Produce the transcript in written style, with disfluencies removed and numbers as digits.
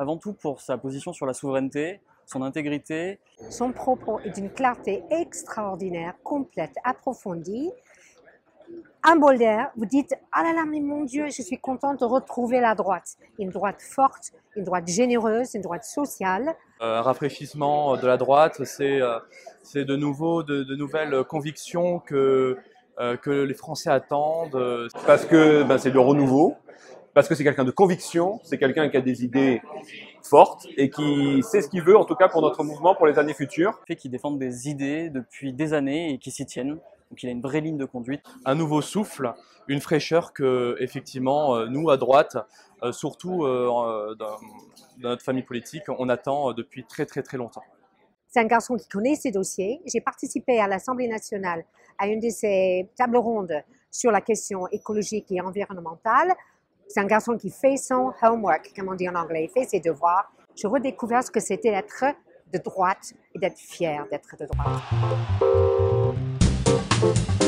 avant tout pour sa position sur la souveraineté, son intégrité. Son propos est d'une clarté extraordinaire, complète, approfondie. Un bol d'air, vous dites « Ah là là, mais mon Dieu, je suis contente de retrouver la droite ». Une droite forte, une droite généreuse, une droite sociale. Un rafraîchissement de la droite, c'est de nouveau de nouvelles convictions que les Français attendent. Parce que c'est le renouveau, parce que c'est quelqu'un de conviction, c'est quelqu'un qui a des idées fortes et qui sait ce qu'il veut, en tout cas pour notre mouvement, pour les années futures. Fait qu'il défende des idées depuis des années et qui s'y tiennent. Donc il a une vraie ligne de conduite. Un nouveau souffle, une fraîcheur que, effectivement, nous à droite, surtout dans notre famille politique, on attend depuis très très longtemps. C'est un garçon qui connaît ses dossiers. J'ai participé à l'Assemblée nationale à une de ces tables rondes sur la question écologique et environnementale. C'est un garçon qui fait son homework, comme on dit en anglais, il fait ses devoirs. J'ai redécouvert ce que c'était d'être de droite et d'être fier d'être de droite.